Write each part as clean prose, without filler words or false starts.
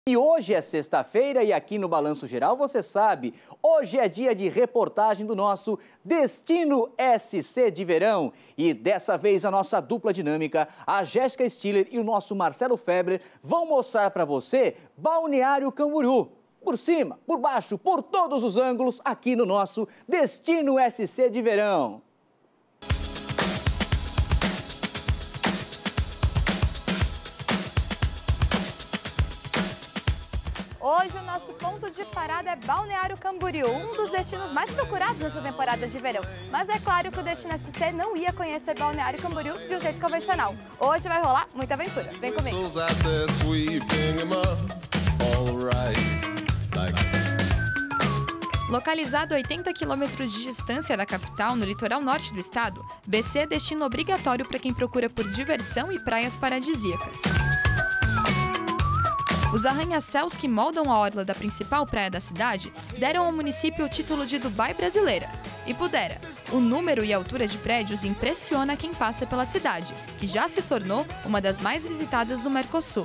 E hoje é sexta-feira e aqui no Balanço Geral, você sabe, hoje é dia de reportagem do nosso Destino SC de verão. E dessa vez a nossa dupla dinâmica, a Jéssica Stiller e o nosso Marcelo Febler, vão mostrar para você Balneário Camboriú. Por cima, por baixo, por todos os ângulos, aqui no nosso Destino SC de verão. Hoje o nosso ponto de parada é Balneário Camboriú, um dos destinos mais procurados nessa temporada de verão. Mas é claro que o Destino SC não ia conhecer Balneário Camboriú de um jeito convencional. Hoje vai rolar muita aventura. Vem comigo. Localizado a 80 quilômetros de distância da capital, no litoral norte do estado, BC é destino obrigatório para quem procura por diversão e praias paradisíacas. Os arranha-céus que moldam a orla da principal praia da cidade deram ao município o título de Dubai brasileira. E pudera, o número e a altura de prédios impressiona quem passa pela cidade, que já se tornou uma das mais visitadas do Mercosul.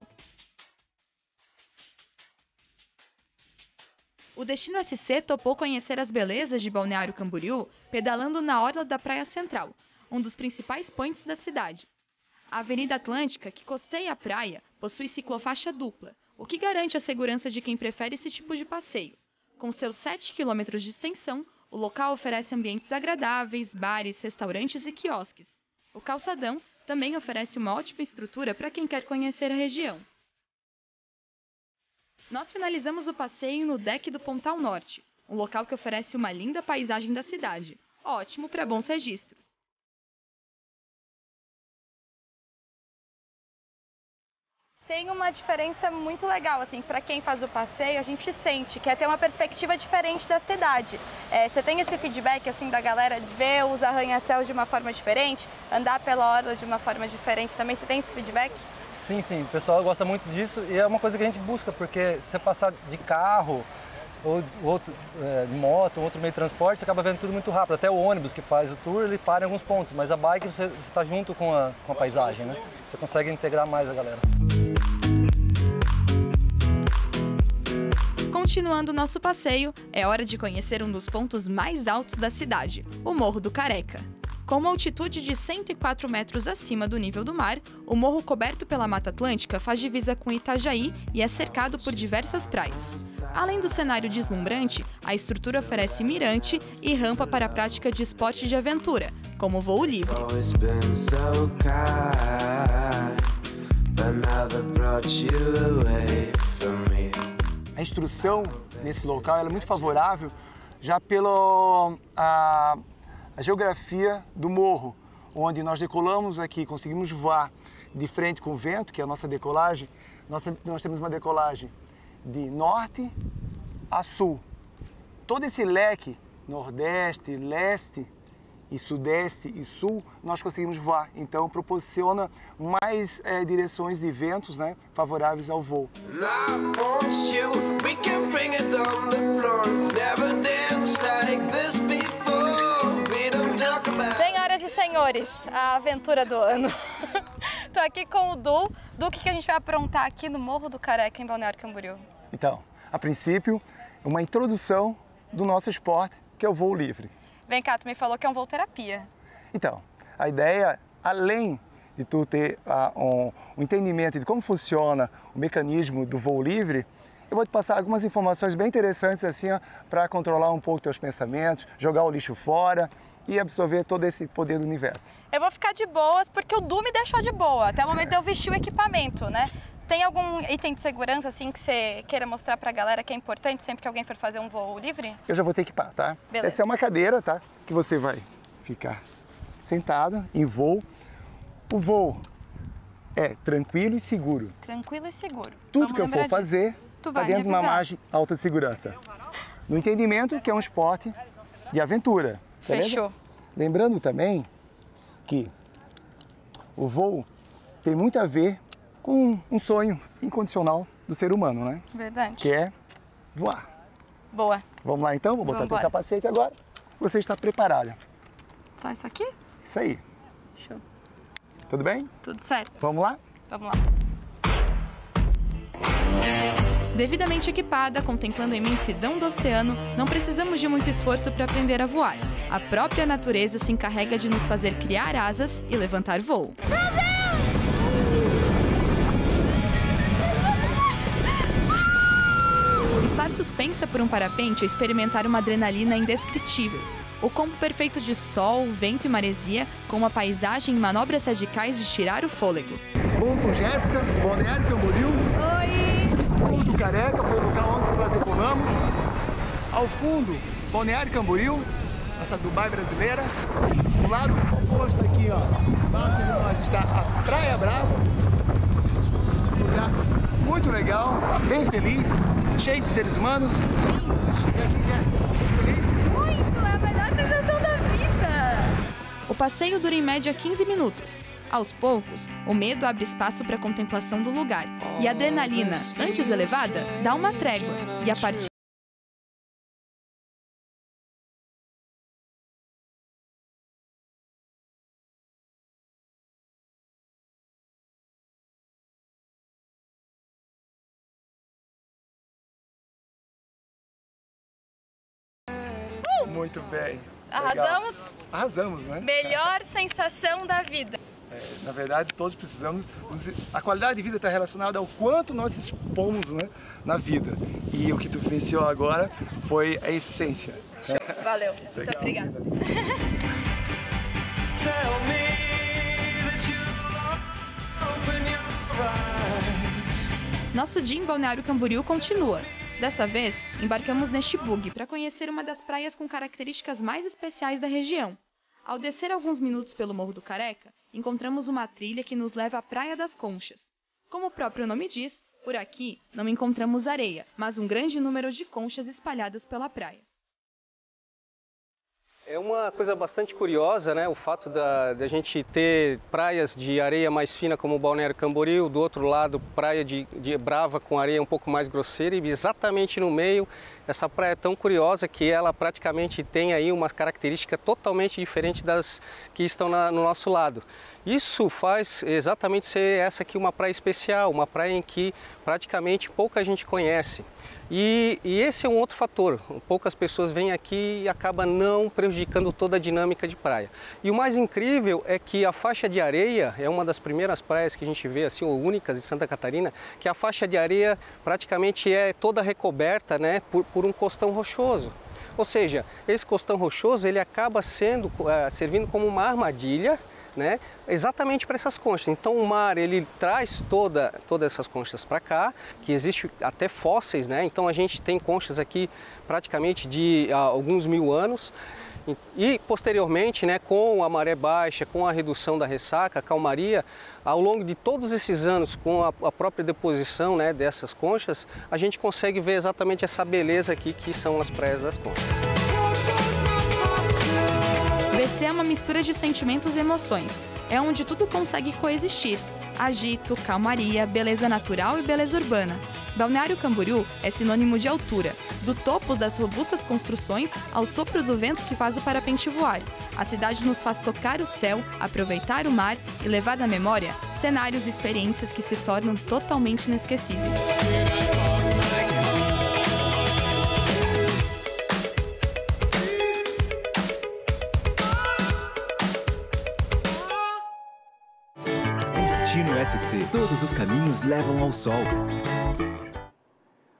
O Destino SC topou conhecer as belezas de Balneário Camboriú pedalando na orla da Praia Central, um dos principais points da cidade. A Avenida Atlântica, que costeia a praia, possui ciclofaixa dupla, o que garante a segurança de quem prefere esse tipo de passeio. Com seus 7 quilômetros de extensão, o local oferece ambientes agradáveis, bares, restaurantes e quiosques. O calçadão também oferece uma ótima estrutura para quem quer conhecer a região. Nós finalizamos o passeio no deck do Pontal Norte, um local que oferece uma linda paisagem da cidade, ótimo para bons registros. Tem uma diferença muito legal, assim, para quem faz o passeio, a gente sente que é ter uma perspectiva diferente da cidade. Você tem esse feedback, assim, da galera de ver os arranha-céus de uma forma diferente, andar pela orla de uma forma diferente também? Você tem esse feedback? Sim, sim, o pessoal gosta muito disso e é uma coisa que a gente busca, porque se você passar de carro ou de moto, outro meio de transporte, você acaba vendo tudo muito rápido. Até o ônibus que faz o tour, ele para em alguns pontos, mas a bike você está junto com a paisagem, né? Você consegue integrar mais a galera. Continuando nosso passeio, é hora de conhecer um dos pontos mais altos da cidade, o Morro do Careca. Com uma altitude de 104 metros acima do nível do mar, o morro coberto pela Mata Atlântica faz divisa com Itajaí e é cercado por diversas praias. Além do cenário deslumbrante, a estrutura oferece mirante e rampa para a prática de esporte de aventura, como voo livre. A instrução nesse local é muito favorável já pela a geografia do morro, onde nós decolamos aqui, conseguimos voar de frente com o vento, que é a nossa decolagem. Nós temos uma decolagem de norte a sul. Todo esse leque, nordeste, leste e sudeste e sul, nós conseguimos voar. Então, proporciona mais direções de ventos, né, favoráveis ao voo. Senhoras e senhores, a aventura do ano. Tô aqui com o Du. Du, o que a gente vai aprontar aqui no Morro do Careca, em Balneário Camboriú? Então, a princípio, uma introdução do nosso esporte, que é o voo livre. Vem cá, tu me falou que é um voo terapia. Então, a ideia, além de tu ter um entendimento de como funciona o mecanismo do voo livre, eu vou te passar algumas informações bem interessantes assim, para controlar um pouco teus pensamentos, jogar o lixo fora e absorver todo esse poder do universo. Eu vou ficar de boas porque o Du me deixou de boa, até o momento de eu vestir o equipamento, né? Tem algum item de segurança assim que você queira mostrar pra galera que é importante sempre que alguém for fazer um voo livre? Eu já vou te equipar, tá? Beleza. Essa é uma cadeira, tá? Que você vai ficar sentada em voo. O voo é tranquilo e seguro. Tranquilo e seguro. Tudo que eu for fazer está dentro de uma margem alta de segurança. No entendimento que é um esporte de aventura. Beleza? Fechou. Lembrando também que o voo tem muito a ver com um sonho incondicional do ser humano, né? Verdade. Que é voar. Boa. Vamos lá então? Vou botar teu capacete agora. Você está preparada. Só isso aqui? Isso aí. Show. Tudo bem? Tudo certo. Vamos lá? Vamos lá. Devidamente equipada, contemplando a imensidão do oceano, não precisamos de muito esforço para aprender a voar. A própria natureza se encarrega de nos fazer criar asas e levantar voo. Estar suspensa por um parapente é experimentar uma adrenalina indescritível. O combo perfeito de sol, vento e maresia, com uma paisagem e manobras radicais de tirar o fôlego. Vou com Jéssica, Balneário Camboriú. Oi! Morro do Careca, foi o local onde nós decolamos. Ao fundo, Balneário Camboriú, nossa Dubai brasileira. Do lado oposto aqui, ó, embaixo de nós está a Praia Brava. Um lugar muito legal, bem feliz, cheio de seres humanos. E aqui, Jéssica, feliz? Muito! É a melhor sensação da vida! O passeio dura em média 15 minutos. Aos poucos, o medo abre espaço para a contemplação do lugar. E a adrenalina, antes elevada, dá uma trégua. E a partir Muito bem. Arrasamos? Legal. Arrasamos, né? Melhor sensação da vida. Na verdade, todos precisamos. A qualidade de vida está relacionada ao quanto nós expomos, né, na vida. E o que tu vivenciou agora foi a essência. Valeu. Legal. Muito obrigada. Nosso dia em Balneário Camboriú continua. Dessa vez, embarcamos neste bug para conhecer uma das praias com características mais especiais da região. Ao descer alguns minutos pelo Morro do Careca, encontramos uma trilha que nos leva à Praia das Conchas. Como o próprio nome diz, por aqui não encontramos areia, mas um grande número de conchas espalhadas pela praia. É uma coisa bastante curiosa, né? O fato da gente ter praias de areia mais fina como o Balneário Camboriú, do outro lado praia de brava com areia um pouco mais grosseira e exatamente no meio essa praia é tão curiosa que ela praticamente tem aí uma característica totalmente diferente das que estão no nosso lado. Isso faz exatamente ser essa aqui uma praia especial, uma praia em que praticamente pouca gente conhece. E esse é um outro fator, poucas pessoas vêm aqui e acaba não prejudicando toda a dinâmica de praia. E o mais incrível é que a faixa de areia é uma das primeiras praias que a gente vê, assim, ou únicas em Santa Catarina, que a faixa de areia praticamente é toda recoberta, né, por um costão rochoso. Ou seja, esse costão rochoso ele acaba servindo como uma armadilha, né, exatamente para essas conchas. Então o mar ele traz todas essas conchas para cá, que existe até fósseis, né? Então a gente tem conchas aqui praticamente de alguns mil anos. E posteriormente, né, com a maré baixa, com a redução da ressaca, a calmaria, ao longo de todos esses anos, com a própria deposição, né, dessas conchas, a gente consegue ver exatamente essa beleza aqui que são as praias das conchas. BC é uma mistura de sentimentos e emoções. É onde tudo consegue coexistir. Agito, calmaria, beleza natural e beleza urbana. Balneário Camboriú é sinônimo de altura, do topo das robustas construções ao sopro do vento que faz o parapente voar. A cidade nos faz tocar o céu, aproveitar o mar e levar na memória cenários e experiências que se tornam totalmente inesquecíveis. Destino SC. Todos os caminhos levam ao sol.